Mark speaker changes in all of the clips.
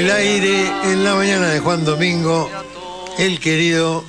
Speaker 1: el aire en la mañana de Juan Domingo, el querido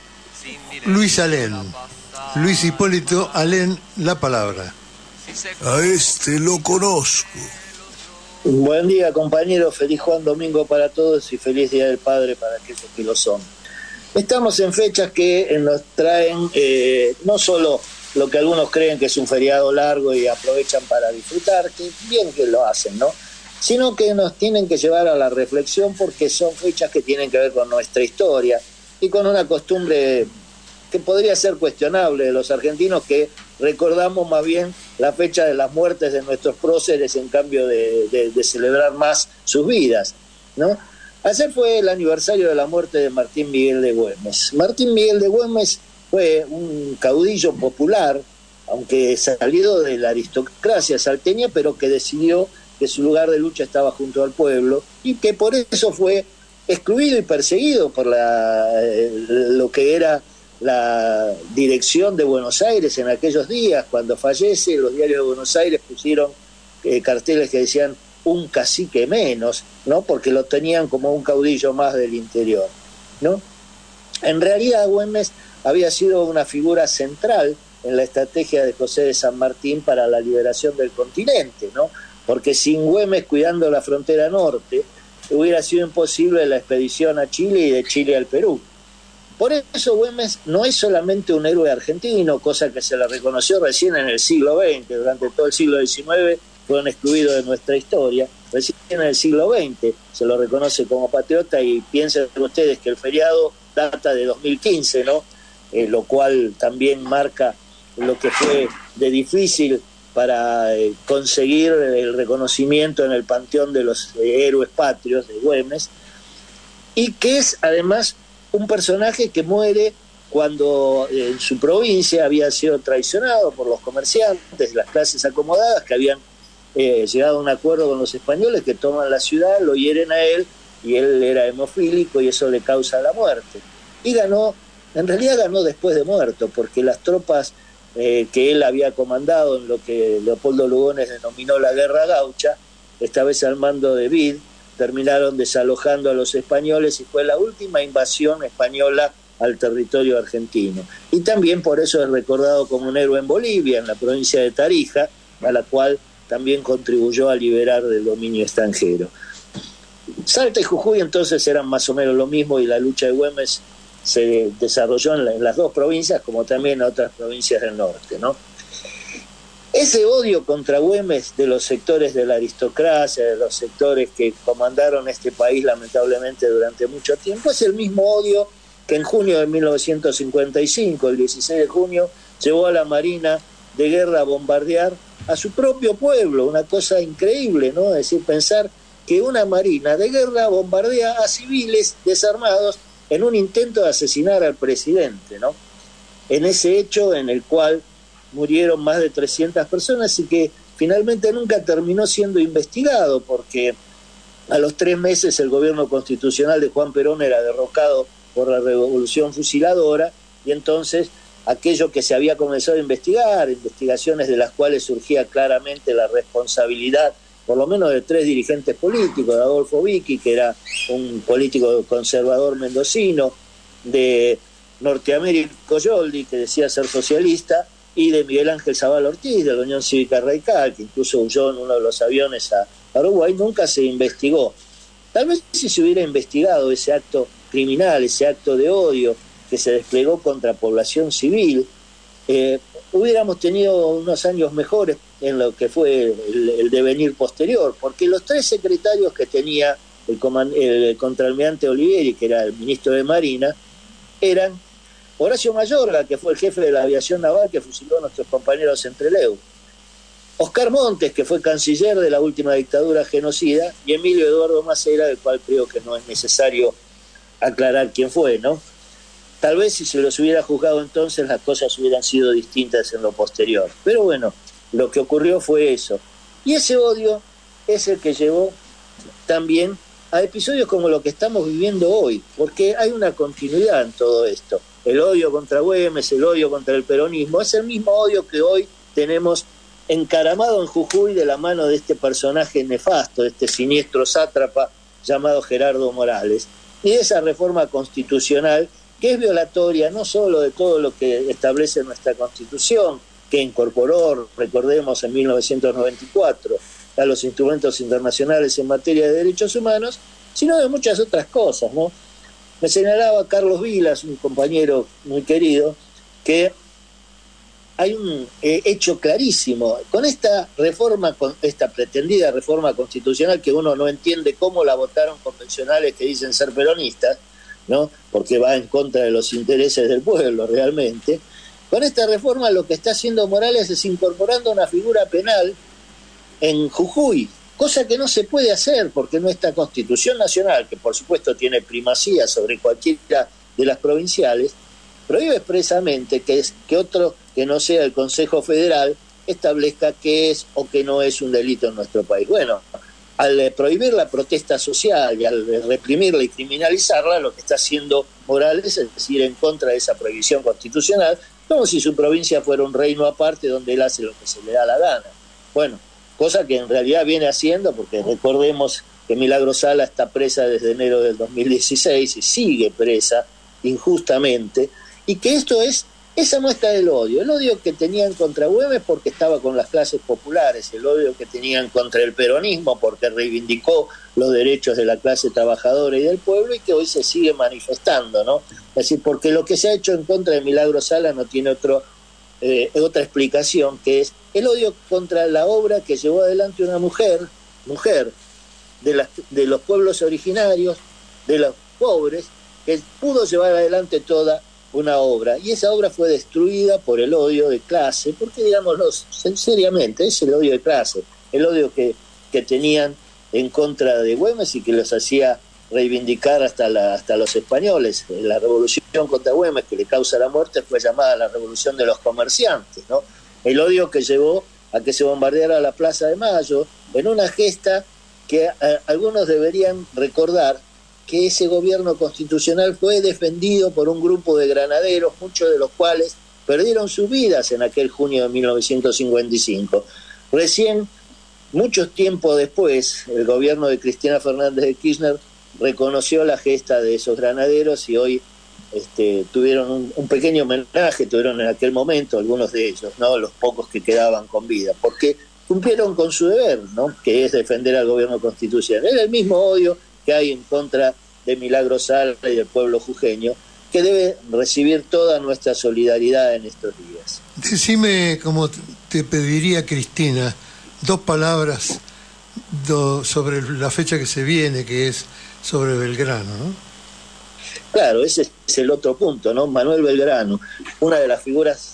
Speaker 1: Luis Alén. Luis Hipólito Alén, la palabra.
Speaker 2: A este lo conozco.
Speaker 3: Buen día, compañeros. Feliz Juan Domingo para todos y feliz Día del Padre para aquellos que lo son. Estamos en fechas que nos traen no solo lo que algunos creen que es un feriado largo y aprovechan para disfrutar, que bien que lo hacen, ¿no? Sino que nos tienen que llevar a la reflexión porque son fechas que tienen que ver con nuestra historia y con una costumbre que podría ser cuestionable de los argentinos, que recordamos más bien la fecha de las muertes de nuestros próceres en cambio de celebrar más sus vidas, ¿no? Ayer fue el aniversario de la muerte de Martín Miguel de Güemes. Martín Miguel de Güemes fue un caudillo popular, aunque salido de la aristocracia salteña, pero que decidió que su lugar de lucha estaba junto al pueblo y que por eso fue excluido y perseguido por lo que era la dirección de Buenos Aires en aquellos días. Cuando fallece, los diarios de Buenos Aires pusieron carteles que decían un cacique menos, ¿no? Porque lo tenían como un caudillo más del interior, ¿no? En realidad Güemes había sido una figura central en la estrategia de José de San Martín para la liberación del continente, ¿no? Porque sin Güemes cuidando la frontera norte hubiera sido imposible la expedición a Chile y de Chile al Perú. Por eso Güemes no es solamente un héroe argentino, cosa que se le reconoció recién en el siglo XX, durante todo el siglo XIX fueron excluidos de nuestra historia, recién en el siglo XX se lo reconoce como patriota, y piensen ustedes que el feriado data de 2015, ¿no? Lo cual también marca lo que fue de difícil para conseguir el reconocimiento en el panteón de los héroes patrios de Güemes, y que es además un personaje que muere cuando en su provincia había sido traicionado por los comerciantes, las clases acomodadas que habían llegado a un acuerdo con los españoles, que toman la ciudad, lo hieren a él, y él era hemofílico y eso le causa la muerte. Y ganó, en realidad ganó después de muerto, porque las tropas que él había comandado en lo que Leopoldo Lugones denominó la Guerra Gaucha, esta vez al mando de Vid, terminaron desalojando a los españoles y fue la última invasión española al territorio argentino. Y también por eso es recordado como un héroe en Bolivia, en la provincia de Tarija, a la cual también contribuyó a liberar del dominio extranjero. Salta y Jujuy entonces eran más o menos lo mismo, y la lucha de Güemes se desarrolló en las dos provincias, como también en otras provincias del norte, ¿no? Ese odio contra Güemes de los sectores de la aristocracia, de los sectores que comandaron este país lamentablemente durante mucho tiempo, es el mismo odio que en junio de 1955, el 16 de junio, llevó a la Marina de Guerra a bombardear a su propio pueblo, una cosa increíble, ¿no? Es decir, pensar que una Marina de Guerra bombardea a civiles desarmados en un intento de asesinar al presidente, ¿no? En ese hecho en el cual murieron más de 300 personas y que finalmente nunca terminó siendo investigado, porque a los 3 meses el gobierno constitucional de Juan Perón era derrocado por la revolución fusiladora, y entonces aquello que se había comenzado a investigar, investigaciones de las cuales surgía claramente la responsabilidad por lo menos de 3 dirigentes políticos, de Adolfo Vicki, que era un político conservador mendocino, de Norteamérico Yoldi, que decía ser socialista, y de Miguel Ángel Zavala Ortiz, de la Unión Cívica Radical, que incluso huyó en uno de los aviones a Uruguay. Nunca se investigó. Tal vez si se hubiera investigado ese acto criminal, ese acto de odio que se desplegó contra población civil, hubiéramos tenido unos años mejores en lo que fue el devenir posterior, porque los 3 secretarios que tenía el contraalmirante Olivieri, que era el ministro de Marina, eran Horacio Mayorga, que fue el jefe de la aviación naval que fusiló a nuestros compañeros en Trelew, Oscar Montes, que fue canciller de la última dictadura genocida, y Emilio Eduardo Macera, del cual creo que no es necesario aclarar quién fue, ¿no? Tal vez si se los hubiera juzgado entonces las cosas hubieran sido distintas en lo posterior. Pero bueno, lo que ocurrió fue eso. Y ese odio es el que llevó también a episodios como lo que estamos viviendo hoy, porque hay una continuidad en todo esto. El odio contra Güemes, el odio contra el peronismo, es el mismo odio que hoy tenemos encaramado en Jujuy de la mano de este personaje nefasto, de este siniestro sátrapa llamado Gerardo Morales, y esa reforma constitucional que es violatoria no solo de todo lo que establece nuestra Constitución, que incorporó, recordemos, en 1994 a los instrumentos internacionales en materia de derechos humanos, sino de muchas otras cosas, ¿no? Me señalaba Carlos Vilas, un compañero muy querido, que hay un hecho clarísimo. Con esta reforma, con esta pretendida reforma constitucional, que uno no entiende cómo la votaron convencionales que dicen ser peronistas, ¿no? Porque va en contra de los intereses del pueblo realmente. Con esta reforma lo que está haciendo Morales es incorporando una figura penal en Jujuy, cosa que no se puede hacer porque nuestra Constitución Nacional, que por supuesto tiene primacía sobre cualquiera de las provinciales, prohíbe expresamente que otro que no sea el Consejo Federal establezca qué es o qué no es un delito en nuestro país. Bueno, al prohibir la protesta social y al reprimirla y criminalizarla, lo que está haciendo Morales es ir en contra de esa prohibición constitucional, como si su provincia fuera un reino aparte donde él hace lo que se le da la gana. Bueno, cosa que en realidad viene haciendo, porque recordemos que Milagro Sala está presa desde enero del 2016 y sigue presa injustamente, y que esto es esa muestra del odio, el odio que tenían contra Güemes porque estaba con las clases populares, el odio que tenían contra el peronismo porque reivindicó los derechos de la clase trabajadora y del pueblo, y que hoy se sigue manifestando, ¿no? Es decir, porque lo que se ha hecho en contra de Milagro Sala no tiene otra explicación, que es el odio contra la obra que llevó adelante una mujer de los pueblos originarios, de los pobres, que pudo llevar adelante toda una obra, y esa obra fue destruida por el odio de clase, porque digámoslo seriamente, es el odio de clase, el odio que tenían en contra de Güemes y que los hacía reivindicar hasta los españoles. La revolución contra Güemes, que le causa la muerte, fue llamada la revolución de los comerciantes, ¿no? El odio que llevó a que se bombardeara la Plaza de Mayo, en una gesta que algunos deberían recordar, que ese gobierno constitucional fue defendido por un grupo de granaderos, muchos de los cuales perdieron sus vidas en aquel junio de 1955. Recién, mucho tiempo después, el gobierno de Cristina Fernández de Kirchner reconoció la gesta de esos granaderos y hoy tuvieron un pequeño homenaje, tuvieron en aquel momento algunos de ellos, ¿no? Los pocos que quedaban con vida, porque cumplieron con su deber, ¿no? Que es defender al gobierno constitucional. Era el mismo odio que hay en contra de Milagro Sala y del pueblo jujeño, que debe recibir toda nuestra solidaridad en estos días.
Speaker 1: Decime, como te pediría Cristina, 2 palabras sobre la fecha que se viene, que es sobre Belgrano, ¿no?
Speaker 3: Claro, ese es el otro punto, ¿no? Manuel Belgrano, una de las figuras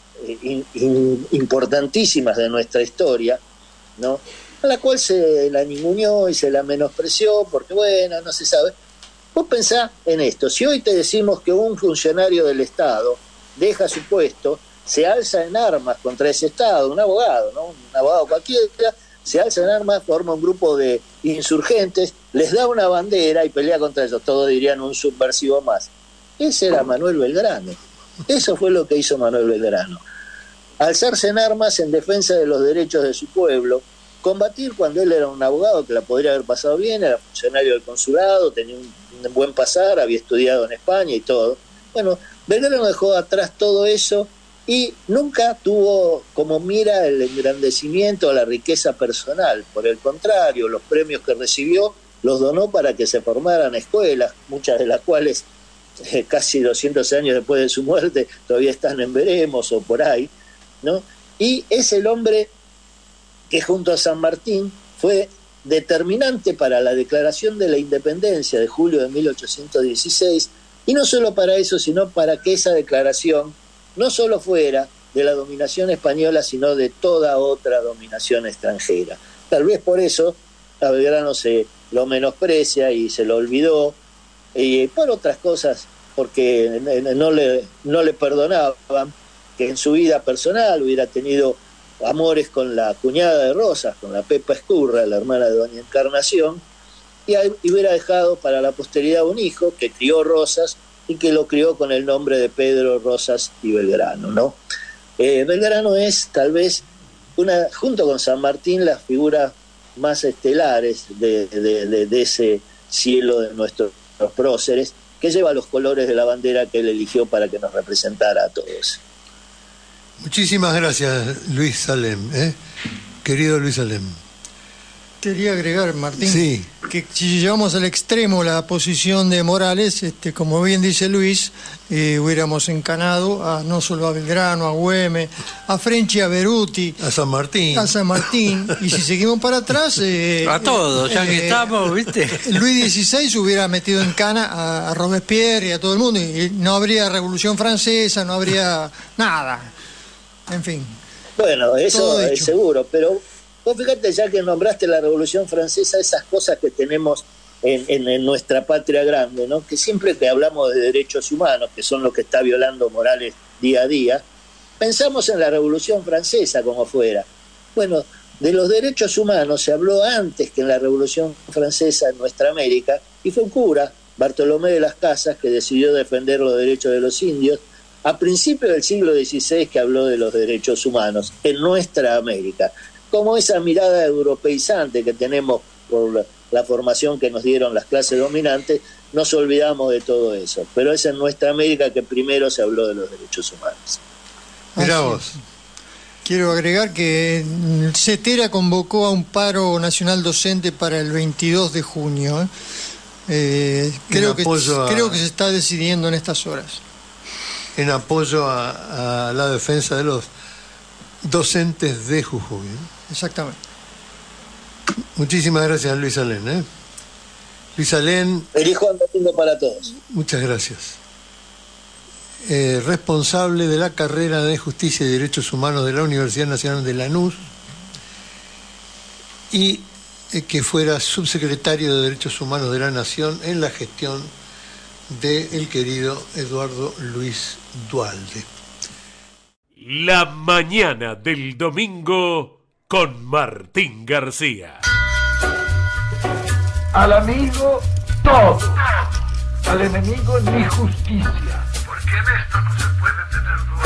Speaker 3: importantísimas de nuestra historia, ¿no? A la cual se la ninguneó y se la menospreció porque, bueno, no se sabe. Vos pensá en esto, si hoy te decimos que un funcionario del Estado deja su puesto, se alza en armas contra ese Estado, un abogado, ¿no? Un abogado cualquiera, se alza en armas, forma un grupo de insurgentes, les da una bandera y pelea contra ellos, todos dirían un subversivo más. Ese era Manuel Belgrano, eso fue lo que hizo Manuel Belgrano. Alzarse en armas en defensa de los derechos de su pueblo, combatir cuando él era un abogado que la podría haber pasado bien, era funcionario del consulado, tenía un buen pasar, había estudiado en España y todo. Bueno, Belgrano dejó atrás todo eso y nunca tuvo como mira el engrandecimiento o la riqueza personal. Por el contrario, los premios que recibió los donó para que se formaran escuelas, muchas de las cuales casi 200 años después de su muerte todavía están en veremos o por ahí, ¿no? Y es el hombre que junto a San Martín fue determinante para la declaración de la independencia de julio de 1816, y no solo para eso, sino para que esa declaración no solo fuera de la dominación española, sino de toda otra dominación extranjera. Tal vez por eso a Belgrano se lo menosprecia y se lo olvidó, y por otras cosas, porque no le perdonaban que en su vida personal hubiera tenido amores con la cuñada de Rosas, con la Pepa Escurra, la hermana de Doña Encarnación, y hubiera dejado para la posteridad un hijo que crió Rosas y que lo crió con el nombre de Pedro Rosas y Belgrano, ¿no? Belgrano es tal vez junto con San Martín, las figuras más estelares de ese cielo de nuestros próceres, que lleva los colores de la bandera que él eligió para que nos representara a todos.
Speaker 1: Muchísimas gracias, Luis Salem, querido Luis Salem.
Speaker 4: Quería agregar, Martín,
Speaker 1: sí,
Speaker 4: que si llevamos al extremo la posición de Morales, como bien dice Luis, hubiéramos encanado a no solo a Belgrano, a Güemes, a Frenchi, a Beruti,
Speaker 1: a San Martín,
Speaker 4: y si seguimos para atrás,
Speaker 5: a todos, ya que estamos, ¿viste?
Speaker 4: Luis XVI hubiera metido en cana a Robespierre y a todo el mundo, y no habría Revolución Francesa, no habría nada, en fin.
Speaker 3: Bueno, eso es seguro, pero vos fíjate, ya que nombraste la Revolución Francesa, esas cosas que tenemos en nuestra patria grande, ¿no? Que siempre que hablamos de derechos humanos, que son los que está violando Morales día a día, pensamos en la Revolución Francesa como fuera. Bueno, de los derechos humanos se habló antes que en la Revolución Francesa en nuestra América, y fue un cura, Bartolomé de las Casas, que decidió defender los derechos de los indios, a principios del siglo XVI, que habló de los derechos humanos en nuestra América. Como esa mirada europeizante que tenemos por la formación que nos dieron las clases dominantes, nos olvidamos de todo eso. Pero es en nuestra América que primero se habló de los derechos humanos.
Speaker 1: Mirá vos.
Speaker 4: Quiero agregar que CETERA convocó a un paro nacional docente para el 22 de junio. Creo que se está decidiendo en estas horas.
Speaker 1: En apoyo a la defensa de los docentes de Jujuy.
Speaker 4: Exactamente.
Speaker 1: Muchísimas gracias, Luis Alén. Luis Alén.
Speaker 3: Feliz Juan Domingo para todos.
Speaker 1: Muchas gracias. Responsable de la carrera de Justicia y Derechos Humanos de la Universidad Nacional de Lanús, y que fuera subsecretario de Derechos Humanos de la Nación en la gestión del querido Eduardo Luis Duhalde.
Speaker 6: La mañana del domingo con Martín García.
Speaker 2: Al amigo todo, al enemigo ni justicia.
Speaker 7: Porque en esto no se puede tener duda.